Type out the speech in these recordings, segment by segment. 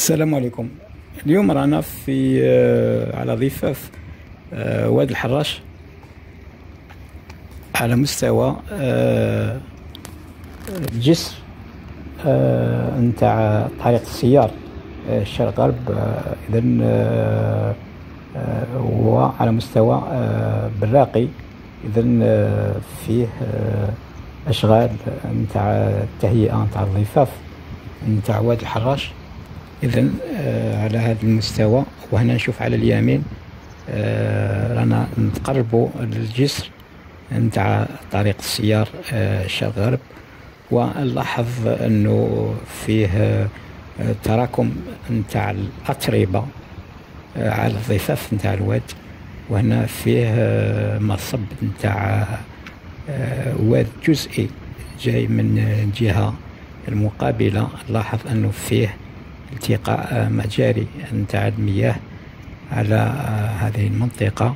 السلام عليكم. اليوم رانا في على ضفاف وادي الحراش على مستوى الجسر نتاع طريق السيار الشرق غرب. اذا هو على مستوى براقي. اذا فيه اشغال نتاع التهيئه نتاع الضفاف نتاع وادي الحراش. إذن على هذا المستوى. وهنا نشوف على اليمين رانا نتقربوا للجسر نتاع طريق السيار الشرق غرب، ونلاحظ أنه فيه تراكم نتاع الأتربة على الضفاف نتاع الواد. وهنا فيه مصب نتاع واد جزئي جاي من الجهة المقابلة. نلاحظ أنه فيه التقاء مجاري نتاع المياه على هذه المنطقة،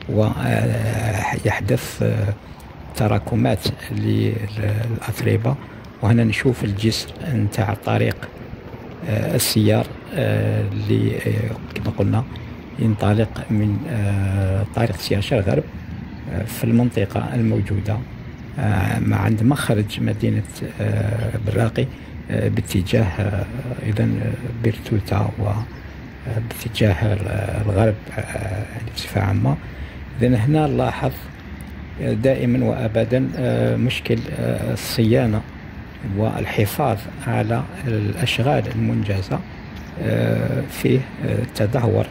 ويحدث تراكمات للأتربة. وهنا نشوف الجسر نتاع طريق السيار اللي كما قلنا ينطلق من طريق السيار شرق غرب في المنطقة الموجودة عند مخرج مدينة براقي باتجاه إذن بيرتوتا وباتجاه الغرب بصفة عامة. إذن هنا نلاحظ دائما وأبدا مشكل الصيانة والحفاظ على الأشغال المنجزة. فيه تدهور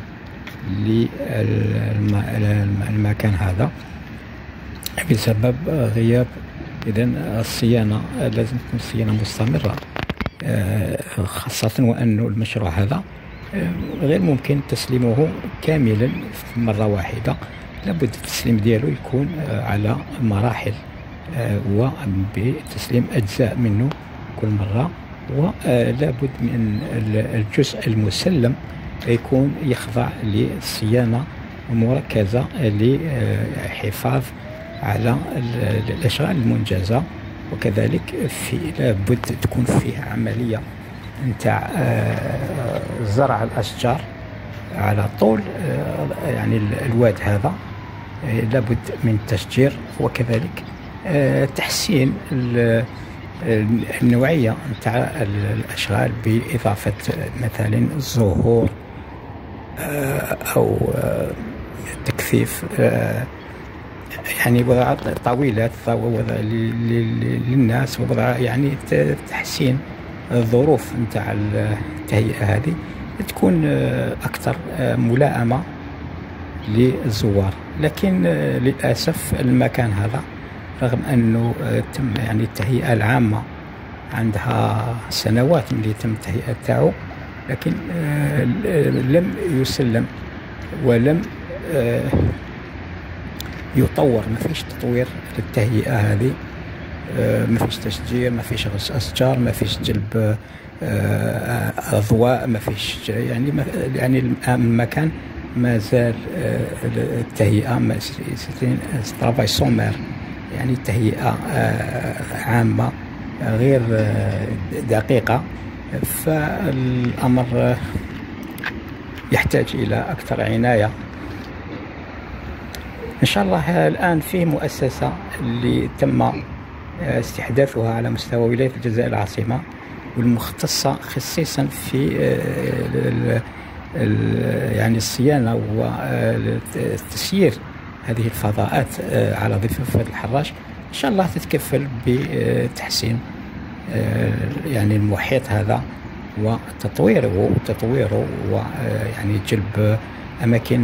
للمكان هذا بسبب غياب إذن الصيانة. لازم تكون الصيانة مستمرة، خاصة وأن المشروع هذا غير ممكن تسليمه كاملا في مرة واحدة. لابد التسليم ديالو يكون على مراحل، وبتسليم أجزاء منه كل مرة. ولابد من الجزء المسلم يكون يخضع للصيانة مركزة لحفاظ على الأشغال المنجزة. وكذلك لابد تكون فيه عملية نتاع زرع الأشجار على طول يعني الواد هذا. لابد من التشجير، وكذلك تحسين النوعية نتاع الأشغال بإضافة مثلا الزهور أو تكثيف يعني وضع طاولات للناس، ووضع يعني تحسين الظروف نتاع التهيئة هذه تكون أكثر ملائمة للزوار. لكن للأسف المكان هذا رغم أنه تم يعني التهيئة العامة عندها سنوات من اللي تم التهيئة تاعو، لكن لم يسلم ولم يطور. ما فيش تطوير للتهيئة هذه، ما فيش تشجير، ما فيش غرس أشجار، ما فيش جلب أضواء، ما فيش يعني المكان ما زال التهيئة ترافاي سومير، يعني تهيئة عامة غير دقيقة. فالأمر يحتاج إلى أكثر عناية. إن شاء الله الآن فيه مؤسسة اللي تم استحداثها على مستوى ولاية الجزائر العاصمة، والمختصة خصيصا في يعني الصيانة وتسيير هذه الفضاءات على ضفاف وادي الحراش. إن شاء الله تتكفل بتحسين يعني المحيط هذا وتطويره ويعني جلب أماكن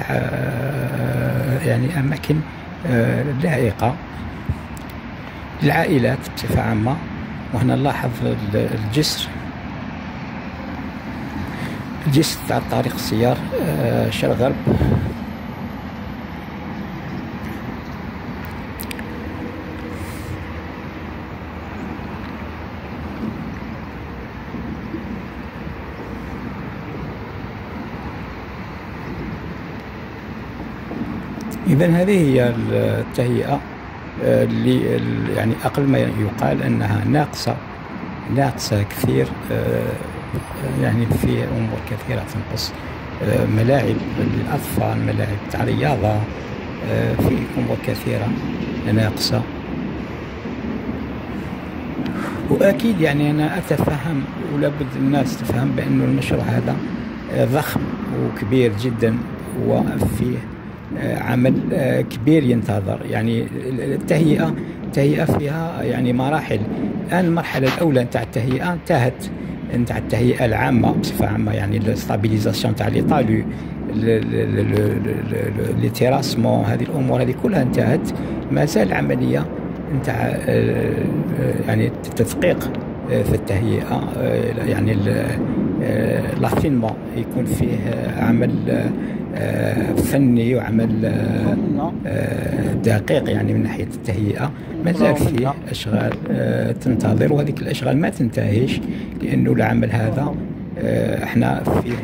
يعني أماكن لائقة للعائلات بصفة عامة. وهنا نلاحظ الجسر تاع طريق السيار شرق غرب. إذن هذه هي التهيئة اللي يعني أقل ما يقال أنها ناقصة كثير يعني فيه أمور كثيرة تنقص، ملاعب للأطفال، ملاعب تاع رياضة، في أمور كثيرة ناقصة. وأكيد يعني أنا أتفهم ولابد الناس تفهم بأن المشروع هذا ضخم وكبير جدا، وفيه عمل كبير ينتظر. يعني التهيئة فيها يعني مراحل. الآن المرحلة الأولى نتاع التهيئة انتهت، نتاع التهيئة العامة بصفة عامة، يعني الاستابيليزاسيون تاع لي طالو، لي تيراسمون، هذه الأمور هذه كلها انتهت. ما زال العملية نتاع يعني التدقيق في التهيئة، يعني لافينمون يكون فيه عمل فني وعمل دقيق يعني من ناحية التهيئة. ما زال فيه أشغال تنتظر، وهذه الأشغال ما تنتهيش، لأنه العمل هذا احنا فيه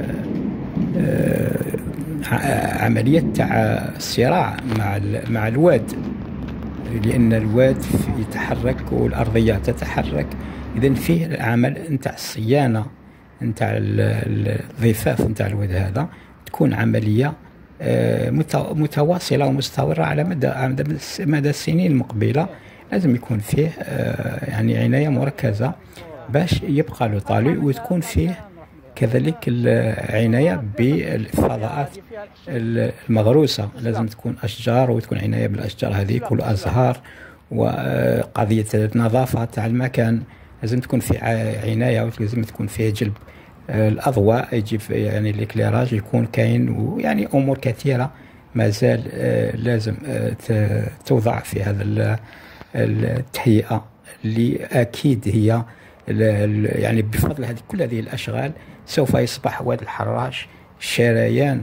عملية تاع صراع مع الواد، لأن الواد يتحرك والأرضية تتحرك. إذن فيه العمل نتاع الصيانة نتاع الضفاف نتاع الواد هذا، تكون عملية متواصلة ومستمرة على مدى السنين المقبلة. لازم يكون فيه يعني عناية مركزة باش يبقى له طالع، وتكون فيه كذلك العناية بالفضاءات المغروسة. لازم تكون أشجار، وتكون عناية بالأشجار هذيك والأزهار، وقضية النظافة تاع المكان لازم تكون فيه عناية، ولازم تكون فيه جلب الأضواء، يجيب يعني الإكليراج يكون كاين، ويعني أمور كثيرة ما زال لازم توضع في هذا التهيئة، اللي أكيد هي يعني بفضل كل هذه الأشغال سوف يصبح واد الحراش شريان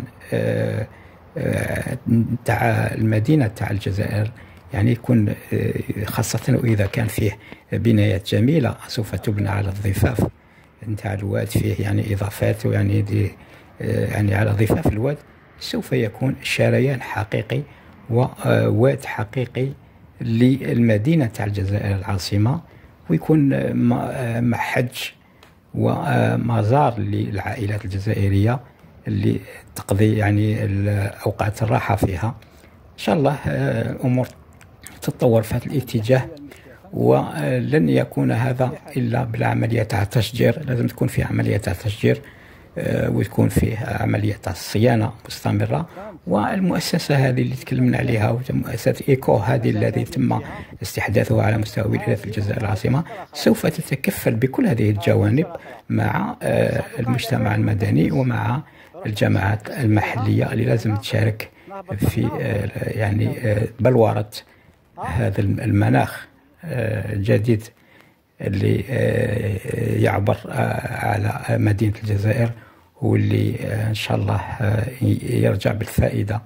تاع المدينة تاع الجزائر. يعني يكون خاصة وإذا كان فيه بنايات جميلة سوف تبنى على الضفاف نتاع الواد، فيه يعني إضافات، ويعني دي يعني على ضفاف الواد سوف يكون شريان حقيقي وواد حقيقي للمدينة تاع الجزائر العاصمة، ويكون محج ومزار للعائلات الجزائرية اللي تقضي يعني أوقات الراحة فيها. إن شاء الله الأمور تتطور في هذا الاتجاه، ولن يكون هذا إلا بالعملية تاع التشجير. لازم تكون فيه عملية تاع التشجير، وتكون فيه عملية تاع الصيانة مستمرة. والمؤسسة هذه اللي تكلمنا عليها، مؤسسة إيكو هذه التي تم استحداثها على مستوى ولاية الجزائر العاصمة، سوف تتكفل بكل هذه الجوانب مع المجتمع المدني ومع الجماعات المحلية اللي لازم تشارك في يعني بلورة هذا المناخ الجديد اللي يعبر على مدينة الجزائر، واللي إن شاء الله يرجع بالفائدة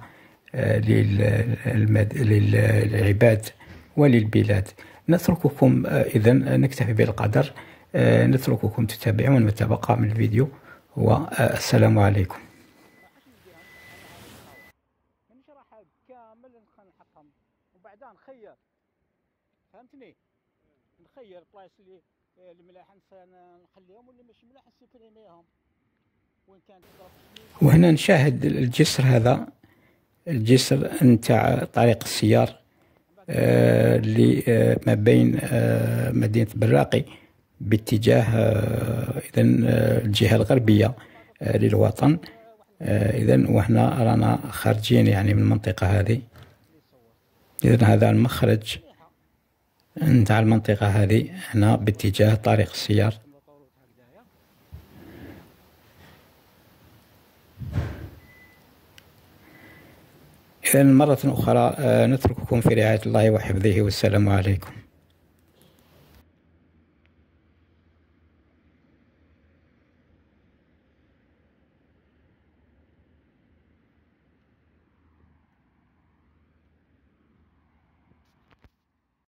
للعباد وللبلاد. نترككم إذن، نكتفي بالقدر، نترككم تتابعون ما تبقى من الفيديو، والسلام عليكم. وبعدها نخير، فهمتني؟ نخير البلايص اللي ملاح نخليهم، واللي ماشي ملاح نسيبريميهم. وين كانت وهنا نشاهد الجسر هذا، الجسر نتاع طريق السيار اللي ما بين مدينة براقي باتجاه إذن الجهة الغربية للوطن. إذن وهنا رانا خارجين يعني من المنطقة هذه. إذن هذا المخرج نتاع المنطقة هذه هنا باتجاه طريق السيار. إذن مرة أخرى نترككم في رعاية الله وحفظه، والسلام عليكم.